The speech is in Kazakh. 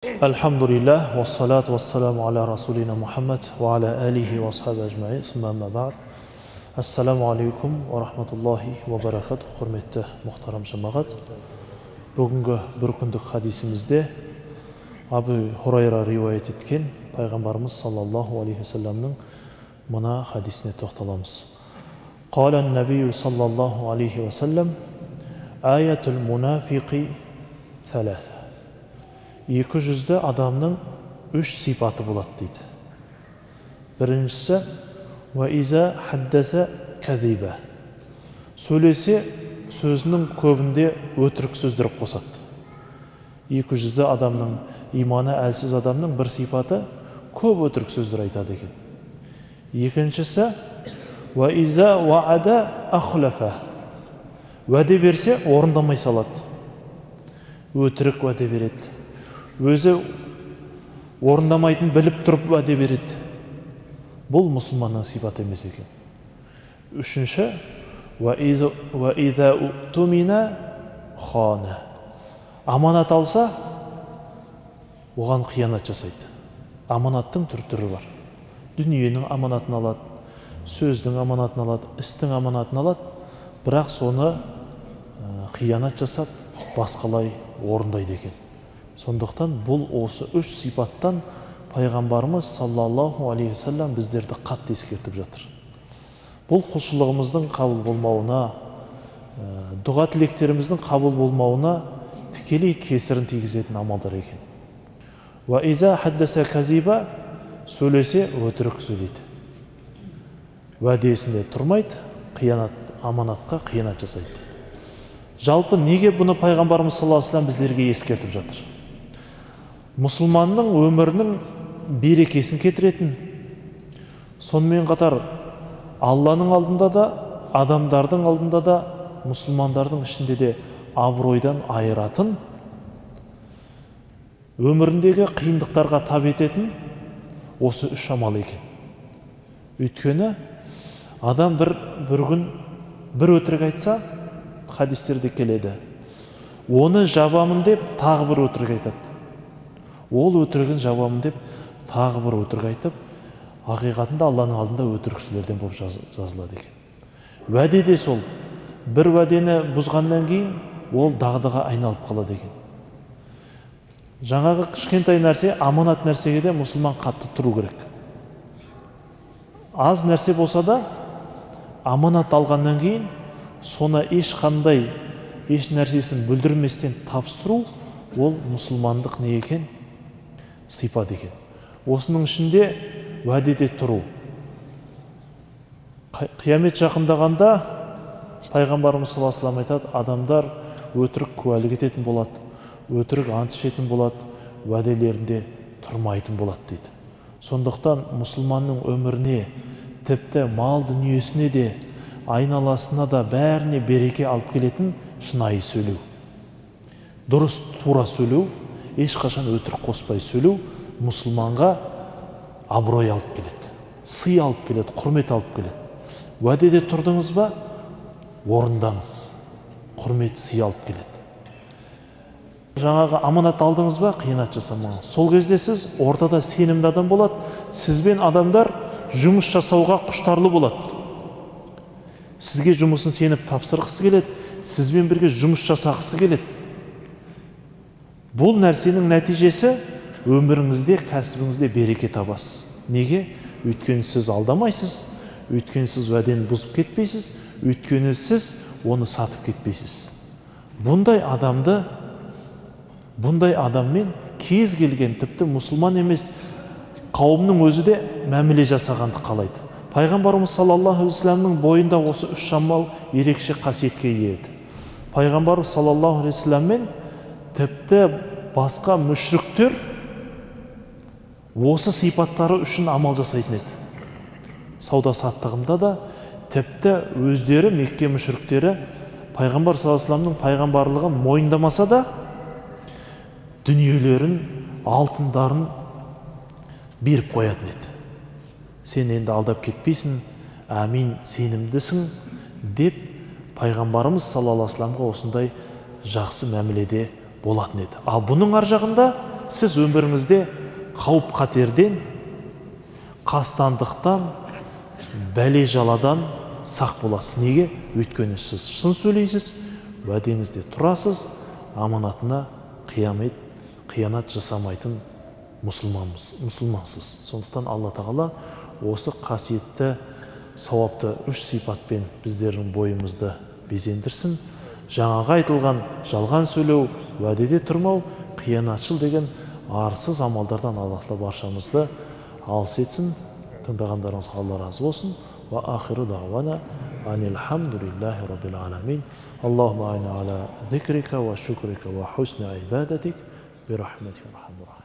Elhamdülillah ve salatu ve selamu ala Resulina Muhammed ve ala alihi ve ashabi ecmaîn. Sümme ba'd. Assalamu alaikum ve rahmetullahi ve berekatuh. Hürmetli muhtaram cemaat. Bugünkü bir күндік hadisimizde Abu Hurayra rivayet etken Peygamberimiz sallallahu aleyhi ve sellem'nin mına hadisine toxtalamız. Qalen Nebiyyü sallallahu aleyhi ve sellem Ayatul münafiki thalatha. 200'de adamның 3 sifаты болады дейді. Біріншісі ve iza haddasa kaziba. Сөйлесе сөзінің көбінде өтірік сөздер қосады. 200'de adamның иманы әлсіз адамның бір сипаты көп өтірік сөздер айтады екен. Екіншісі ve iza wa'ada akhlafa. Уәде берсе орындамай салады. Өтірік уәде береді. Өзі орындамайтын біліп тұрып уәде береді. Бұл мұсылманның сипаты емес екен. Үшінші ve iza u'tumina khana. Аманат алса, оған қиянат жасайды. Аманаттың түр-түрі бар. Дүниенің аманатын алады, сөздің аманатын алады, істің аманатын алады, бірақ соны қиянат жасап, басқалай орындайды екен. Сондықтан бұл осы 3 сипаттан Пайғамбарымыз саллаллаху алейхи ва саллям біздерді қатты ескертіп жатыр. Бұл құлшылығымыздың қабыл болмауына, дұға тілектеріміздің қабыл болмауына тікелей кесірін тигізетін амалдар екен. Ва иза хаддаса казиба, сөйлесе өтірік сөйлейді. Уәдесінде тұрмайды, аманатқа қиянат жасайды дейді. Жалпы неге бұны Пайғамбарымыз саллаллаху алейхи ва саллям біздерге ескертіп жатыр? Мұсылманның өмірінің берекесін кетіретін, сонымен қатар Алланың алдында да, адамдардың алдында да, мұсылмандардың ішінде де абыройдан айыратын, өміріндегі қиындықтарға тап ететін осы 3 амал екен. Өйткені адам бір күн бір өтірік айтса, хадистерде келеді. Оны жабамын деп тағы бір өтірік айтады. Ол өтірігін жабамын деп тағы бір өтірік айтып, ақиқатында Алланың алдында өтірікшілерден болып жазылады екен. Уәде де сол. Бір уәдені бұзғаннан кейін ол дағдыға айналып қалады екен. Жаңағы кішкентай нәрсе, аманат нәрсеге де мұсылман қатты тұру керек. Аз нәрсе болса да, аманат алғаннан кейін соны ешқандай еш нәрсесін бүлдірместен тапсыру, ол мұсылмандық не екен? Сипат екен. Осының ішінде уәдеде тұру. Қиямет жақындағанда Пайғамбарымыз саллаллаху алейхи ва саллям айтады, адамдар өтірік куәлік ететін болады, өтірік ант ішетін болады, уәделерінде тұрмайтын болады дейді. Сондықтан мұсылманның өміріне, тіпті мал дүниесіне де, айналасына да бәріне береке алып келетін шынайы сөйлеу. Дұрыс, тура сөйлеу, ешқашан өтірік қоспай сөйлеу мұсылманға абырой алып келеді, сый алып келеді, құрмет алып келеді. Уәдеде тұрдыңыз ба, орындаңыз, құрмет, сый алып келеді. Жаңағы аманат алдыңыз ба, қиянат жасамаңыз. Сол кезде сіз ортада сенімді адам болады, сізбен адамдар жұмыс жасауға құштарлы болады. Сізге жұмысын сеніп тапсырғысы келеді, сізбен бірге жұмыс жасағысы келеді. Бұл нәрсенің нәтижесі өміріңізде, кәсібіңізде береке табасыз. Неге? Өйткені сіз алдамайсыз, өйткені сіз уәдені бұзып кетпейсіз, өйткені сіз оны сатып кетпейсіз. Бұндай адаммен кез келген, тіпті мұсылман емес қауымның өзі де мәміле жасағанды қалайды. Пайғамбарымыз саллаллаху алейхи ва саллямның бойында осы 3 амал ерекше қасиетке ие еді. Пайғамбарымыз саллаллаху алейхи ва салляммен тіпті басқа мүшриктер осы сипаттары үшін амал жасайтын еді. Сауда саттығында да тіпті өздері Мекке мүшриктері Пайғамбар саллаллаху алейхи ва саллямның пайғамбарлығын мойындамаса да дүниелерін, алтындарын беріп қоятын еді. Сен енді алдап кетпейсің, әмин, сенімдісің деп Пайғамбарымыз саллаллаху алейхи ва саллямға осындай жақсы мәміледе болатын еді. Ал бұның ар жағында сіз өміріңізде қауіп қатерден, қастандықтан, бәле жаладан сақ боласыз. Неге? Өйткені сіз шын сөйлейсіз, уәдеңізде тұрасыз, аманатына қиянат жасамайтын мұсылмансыз. Сондықтан Алла тағала осы қасиетті, сауапты үш сипатпен біздердің бойымызды безендірсін. Жаңағы айтылған жалған сөйлеу, уәдеде тұрмау, қиянатшыл деген арсыз амалдардан Алла тағала баршамызды алыс етсін. Тыңдағандарыңызға Алла разы болсын. Ва ахиру дағвана анилхамдулиллахи раббил аламин. Аллахумма айна ала зикрика ва шукрика ва хусни ибадатик бирахматика архамур рахим.